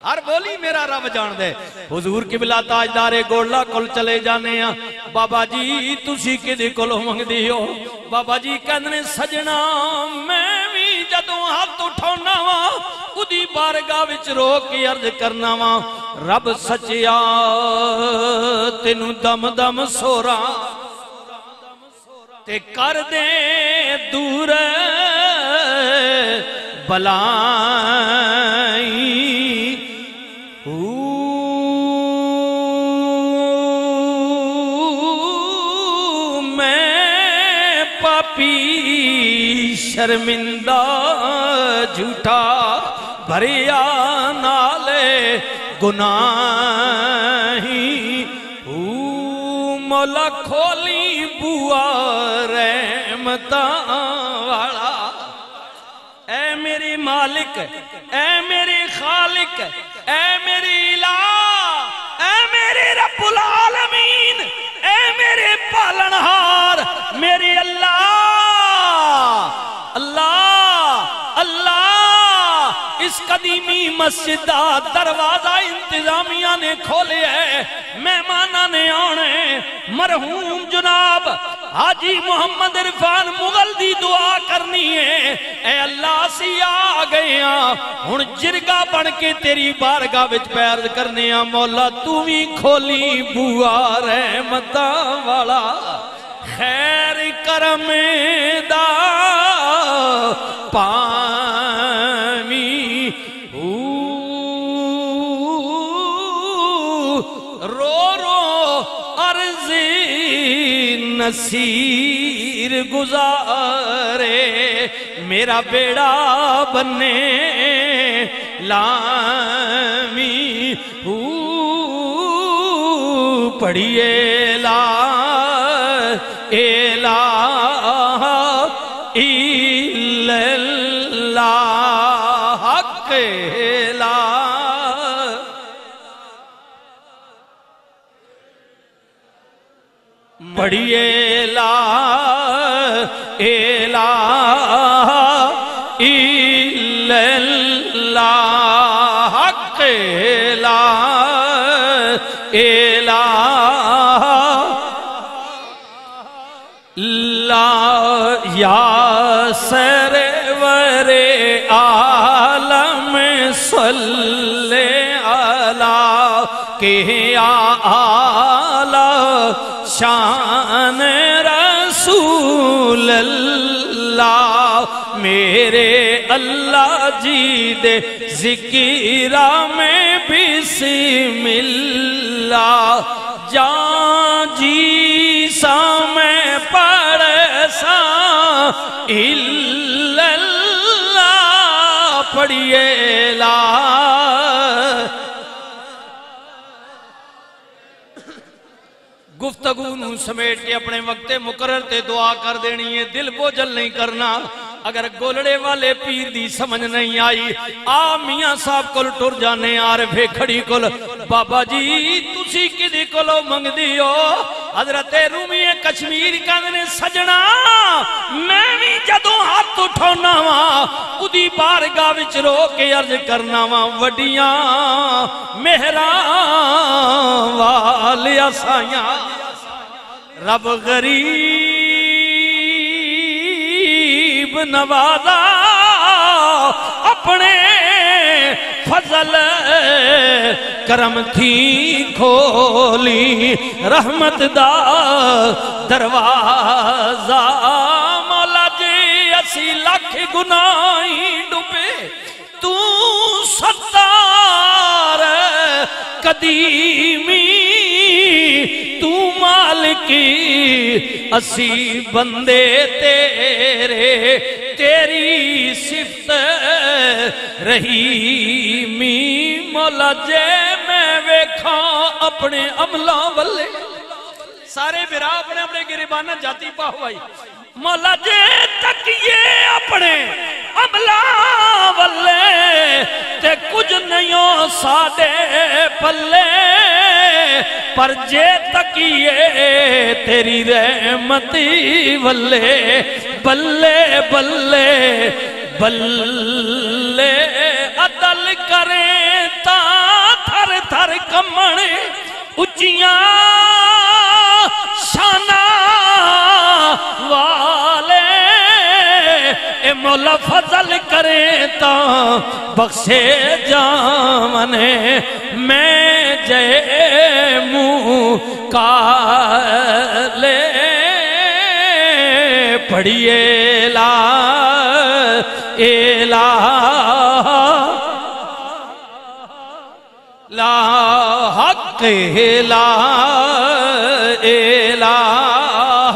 ہر بولی میرا رب جان دے حضور قبلہ تاجدار گوڑلا کل چلے جانے ہیں بابا جی تسی کدی کلو منگ دیو بابا جی کہنے سجنا میں بھی جدوں ہاتھ اٹھونا وا ادھی بارگاہ وچ رو کے عرض کرنا وا رب سچیا تینو دم دم سورا تے کر دے دور بلائی میں پاپی شرمندہ جھوٹا بھریا نالے گناہی مولا کھولی بوا رحمتاں والا اے میری مالک اے میری خالق اے میری الہ اے میری رب العالمین اے میرے پالنہار میری اللہ اس قدیمی مسجد دا دروازہ انتظامیہ نے کھولے ہے مہمانہ نے آنے مرحوم جناب حاجی محمد عرفان مغل دی دعا کرنی ہے اے اللہ سی آگئے ہیں ہن جرگا بن کے تیری بارگاہ وچ پیار کرنے ہیں مولا تو بھی کھولی بوا رحمتاں والا خیر کرم دا پامی رو رو عرضی نصیر گزارے میرا بیڑا بنے لامی پڑھئے لا الہ الا اللہ حق لا پڑھئے لا الہ الا اللہ حق لا الہ لا یا سرور عالم صلی علی کہ آلہ شان رسول اللہ میرے اللہ جی دے ذکرہ میں بسم اللہ جان جی سا میں پڑھ سا الا اللہ پڑھئے لا گفتگو نو سمیٹ کے اپنے وقت مقرر تے دعا کر دینی ہے دل بوجھل نہیں کرنا اگر گولڑے والے پیر دی سمجھ نہیں آئی میاں صاحب کل ٹر جانے عارفے کھڑی کل بابا جی تسی کدی کلو منگ دیو حضرت رومی کشمیر کہنے سجنا میں بھی جدوں ہاتھ اٹھونا وا ادھی بارگاہ وچ رو کے عرض کرنا وا وڈیاں مہراں والیا سایاں رب غریب نوازا اپنے فضل کرم تھی کھولی رحمت دا دروازہ مولا جی اسی لاکھ گناہی ڈوبے تو ستار قدیمی تو مالکی اسی بندے تیرے تیری صفت رحیمی مولا جے میں ویکھاں اپنے عملہ والے سارے برا اپنے اپنے گریبانہ جاتی پاہوائی مولا جے تکیے اپنے عملہ والے تے کچھ نہیں سادے پلے پر جے تکیے تیری رحمتی والے بلے بلے بلے عدل کریں تا بخشے جامنے میں جے منہ کالے پڑھیے لا الہ لا حق لا الہ۔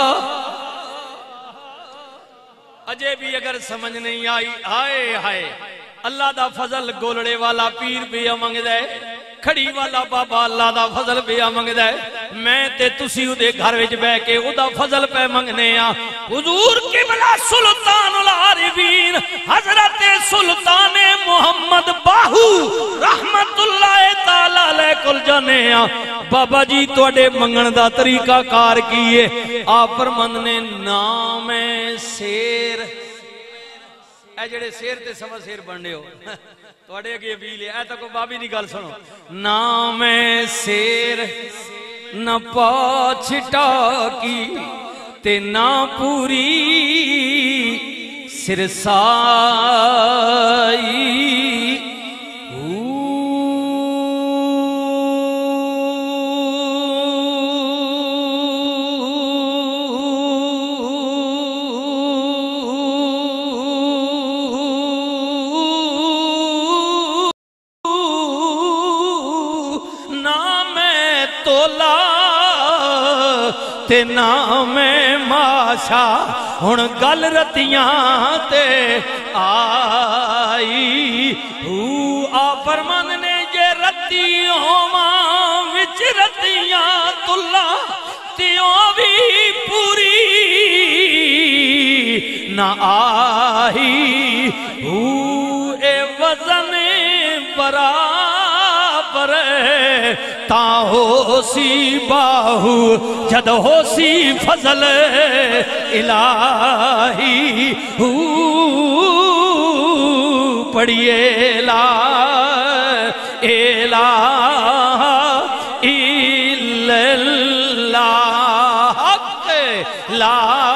اجے بھی اگر سمجھ نہیں آئی آئے ہائے اللہ دا فضل گولڑے والا پیر بھی منگ دے کھڑی والا بابا اللہ دا فضل بھی منگ دے میں تے تسی دے گھر وچ بیٹھ کے او دا فضل پہ منگنے آ۔ حضور قبلہ سلطان العارفین حضرت سلطان محمد باہو رحمت اللہ تعالی علیہ کل جانے آ بابا جی توڑے منگن دا طریقہ کار کیے آپ فرمند نے نام سیر اے جڑے سیر تے سوا سیر بننے ہو توڑے اگے بیلے اے تکو بابی نہیں گل سنو نام سیر نہ پاچھٹا کی تے نہ پوری سرسائی تے نام ماشا ہن گل رتیاں تے آئی آ فرمان نے یہ رتیوں وچ رتیاں تلا تیوں بھی پوری نہ آئی اے وزن برابر تا ہو سی باہو جد ہو سی فضل الہی پڑھئے لا الہ الا اللہ حق لا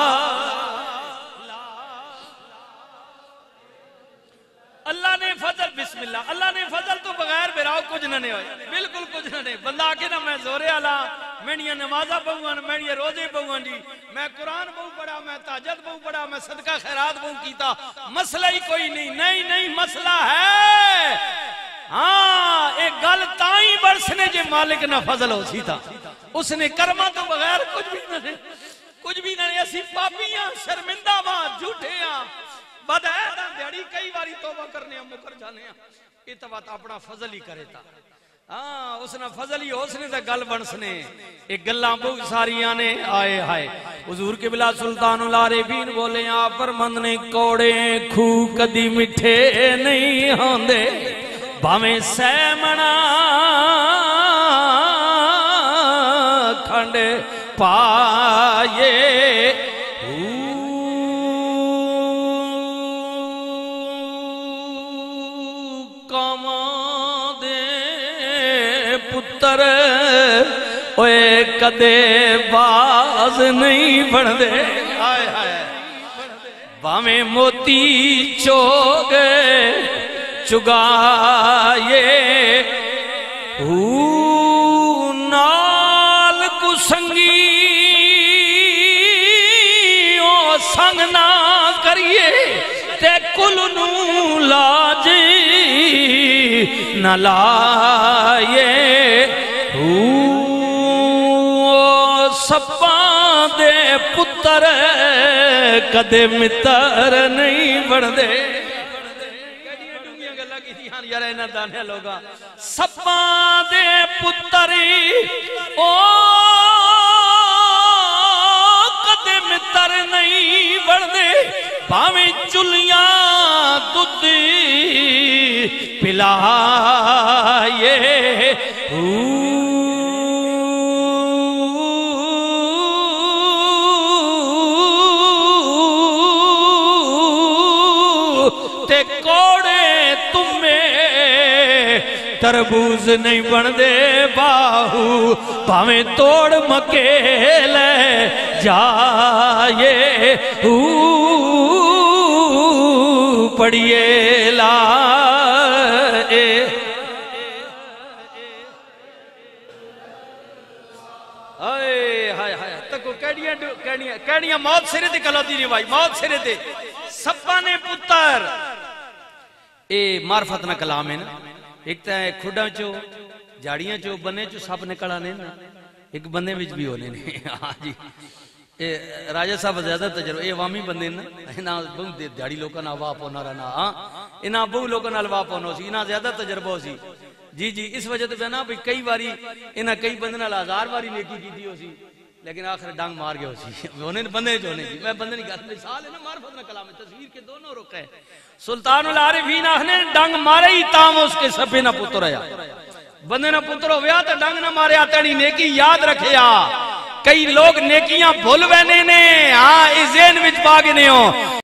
اللہ نے فضل بسم اللہ اللہ نے فضل تو بغیر براؤ کچھ نہ نہیں ہوئے بالکل کچھ نہ نہیں بندہ آکے نا میں زورے آلا میں نمازہ بہوان میں روزے بہوان جی میں قرآن بہو پڑھا میں تاجد بہو پڑھا میں صدقہ خیرات بہو کیتا مسئلہ ہی کوئی نہیں مسئلہ ہے ہاں ایک گل تائیں برسنے جے مالک نہ فضل ہو سی تھا اس نے کرما تو بغیر کچھ بھی نہیں اسی پاپیاں شرمندہ ماں جھوٹے ہیں بد ہے دیڑی کئی باری توبہ کرنے ہم مکر جانے ہیں اتبات اپنا فضل ہی کرے تا ہاں اس نے فضل ہی اس نے گل بنسنے ایک گلاں بہت ساریاں نے آئے ہائے حضور قبلہ سلطان العارفین بولے آپ فرمند نے کوڑے کھو کدی مٹھے نہیں ہوندے بھامیں سیمنا کھنڈ پائے اوے کدے باز نہیں بڑھ دے بامیں موتی چوگے چگائے نال کو سنگی او سنگ نہ کریے تے کل نو لاجی نہ لائے سپاں دے پتر کدے متر نہیں بڑھ دے سپاں دے پتری او کدے متر نہیں بڑھ دے باویں چلیاں دودھی پلائے تربوز نہیں بن دے باہو پاویں توڑ مکیل جائے پڑھیے لا کہڑیاں موت سرے تے کلوتی نہیں بھائی، موت سرے تے سبا نے پتر اے معرفت نہ کلام ہے نا. ایک تا ہے کھڑا چو جاڑیاں چو بنے چو سب نکل آنے نا، ایک بندے وچ بھی ہونے نے. ہاں جی راجہ صاحب زیادہ تجربہ، یہ عوامی بندے نا، انہاں بہت دیہڑی لوکاں نال واہ پونا رہنا، ہاں انہاں بہت لوکاں نال واہ پونا سی، انہاں زیادہ تجربہ سی. جی جی اس وجہ تے بنا بھی کئی باری انہاں کئی بندے نال 1000 باری نیکی کیتی ہو سی لیکن آخر ڈانگ مار گیا ہو سی. انہیں بندے جو ہونے جی میں بندے نہیں کہتا، مثال ہے نا معرفت نہ کلام ہے، تصویر کے دونوں رخ ہے. سلطان العارفین نے ڈانگ مارے ہی تام اس کے سپے نہ پتر آیا، بندے نہ پتر ہویا تو ڈانگ نہ مارے تیری نیکی یاد رکھیا. کئی لوگ نیکیاں بھول وینے نے، ہاں اس ذہن وچ پا گئے نے ہو